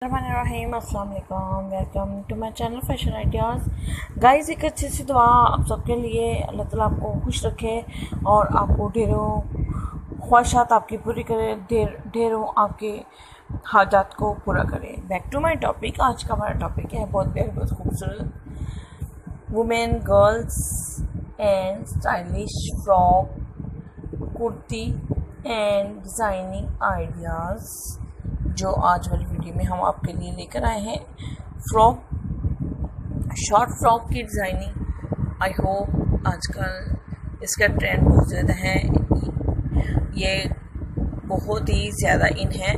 अस्सलाम वालेकुम, welcome to my channel fashion ideas. Guys, एक अच्छी सी दुआ आप सबके लिए। अल्लाह ताला आपको खुश रखे और आपको ढेरों ख्वाहिशात आपकी पूरी करे, ढेरों आपके हाजात को पूरा करे। Back to my topic. आज का हमारा टॉपिक है बहुत प्यारी, बहुत खूबसूरत women girls and stylish frock, kurti and designing ideas, जो आज वाली वीडियो में हम आपके लिए लेकर आए हैं। फ्रॉक, शॉर्ट फ्रॉक की डिज़ाइनिंग। आई होप आजकल इसका ट्रेंड बहुत ज़्यादा है, ये बहुत ही ज़्यादा इन है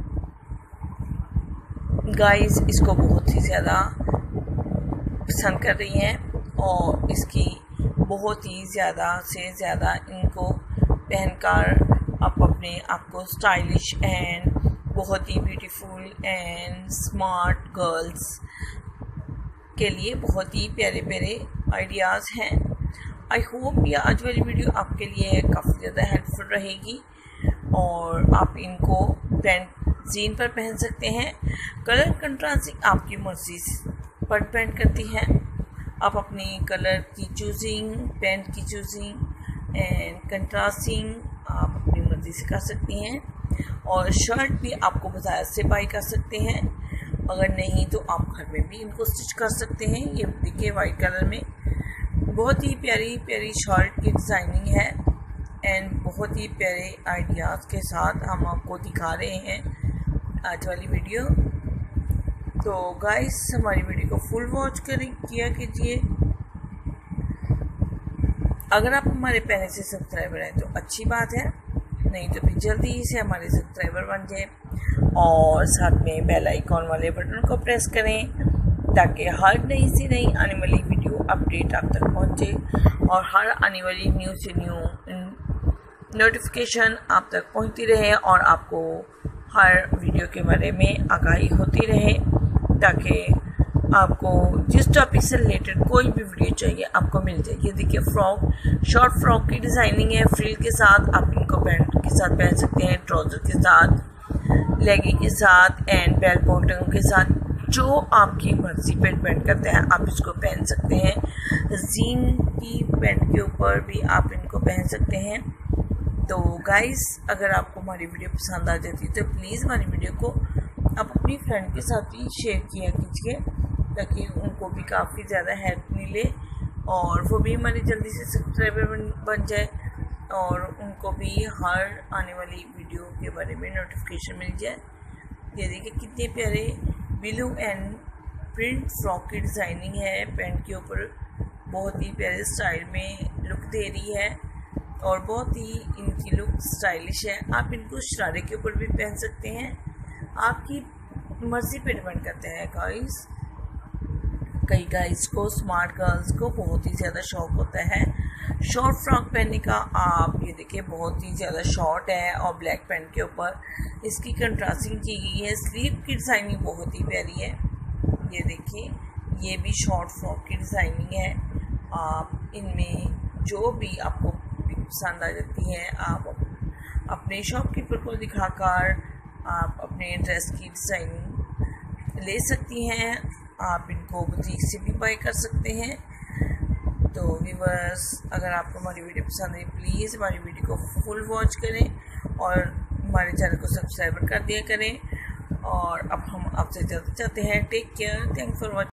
गाइस, इसको बहुत ही ज़्यादा पसंद कर रही हैं और इसकी बहुत ही ज़्यादा से ज़्यादा इनको पहनकर आप अपने आप को स्टाइलिश एंड बहुत ही ब्यूटीफुल एंड स्मार्ट गर्ल्स के लिए बहुत ही प्यारे प्यारे आइडियाज़ हैं। आई होप ये आज वाली वीडियो आपके लिए काफ़ी ज़्यादा हेल्पफुल रहेगी और आप इनको जीन पर पहन सकते हैं। कलर कंट्रास्टिंग आपकी मर्जी पर डिपेंड करती है। आप अपनी कलर की चूजिंग, पैंट की चूजिंग एंड कंट्रास्टिंग आप अपनी मर्जी से कर सकती हैं और शर्ट भी आपको बाजार से बाई कर सकते हैं। अगर नहीं तो आप घर में भी इनको स्टिच कर सकते हैं। ये देखिए वाइट कलर में बहुत ही प्यारी प्यारी शर्ट की डिज़ाइनिंग है एंड बहुत ही प्यारे आइडियाज़ के साथ हम आपको दिखा रहे हैं आज वाली वीडियो। तो गाइस, हमारी वीडियो को फुल वॉच किया कीजिए। अगर आप हमारे पहले से सब्सक्राइबर हैं तो अच्छी बात है, नहीं तो फिर जल्दी से हमारे सब्सक्राइबर बन जाए और साथ में बेल आइकॉन वाले बटन को प्रेस करें ताकि हर नई से नई आने वाली वीडियो अपडेट आप तक पहुंचे और हर आने वाली न्यू से न्यू नोटिफिकेशन आप तक पहुंचती रहे और आपको हर वीडियो के बारे में आगाही होती रहे, ताकि आपको जिस टॉपिक से रिलेटेड कोई भी वीडियो चाहिए आपको मिल जाएगी। देखिए फ्रॉक, शॉर्ट फ्रॉक की डिज़ाइनिंग है। फ्रिल के साथ आप इनको पैंट के साथ पहन सकते हैं, ट्राउज़र के साथ, लेगिंग के साथ एंड बेल बॉटम के साथ, जो आपकी मर्जी पे डिपेंड करता है आप इसको पहन सकते हैं। जीन की पैंट के ऊपर भी आप इनको पहन सकते हैं। तो गाइस, अगर आपको हमारी वीडियो पसंद आ जाती है तो प्लीज़ हमारी वीडियो को आप अपनी फ्रेंड के साथ भी शेयर किया कीजिए ताकि उनको भी काफ़ी ज़्यादा हेल्प मिले और वो भी हमारी जल्दी से सब्सक्राइबर बन जाए और उनको भी हर आने वाली वीडियो के बारे में नोटिफिकेशन मिल जाए। ये देखिए कितने प्यारे ब्लू एंड प्रिंट फ्रॉक की डिज़ाइनिंग है। पैंट के ऊपर बहुत ही प्यारे स्टाइल में लुक दे रही है और बहुत ही इनकी लुक स्टाइलिश है। आप इनको शरारे के ऊपर भी पहन सकते हैं, आपकी मर्ज़ी पे डिपेंड करता है गाइस। कई गाइस को, स्मार्ट गर्ल्स को बहुत ही ज़्यादा शौक होता है शॉर्ट फ्रॉक पहनने का। आप ये देखिए बहुत ही ज़्यादा शॉर्ट है और ब्लैक पैंट के ऊपर इसकी कंट्रास्टिंग की गई है। स्लीव की डिज़ाइनिंग बहुत ही प्यारी है। ये देखिए, ये भी शॉर्ट फ्रॉक की डिज़ाइनिंग है। आप इनमें जो भी आपको पसंद आ जाती है आप अपने शॉपकीपर को दिखाकर आप अपने ड्रेस की डिज़ाइनिंग ले सकती हैं। आप इनको बुटीक से भी बाय कर सकते हैं। तो व्यूअर्स, अगर आपको हमारी वीडियो पसंद आई प्लीज़ हमारी वीडियो को फुल वॉच करें और हमारे चैनल को सब्सक्राइब कर दिया करें। और अब हम आपसे जाते हैं। Take care, thanks for watching.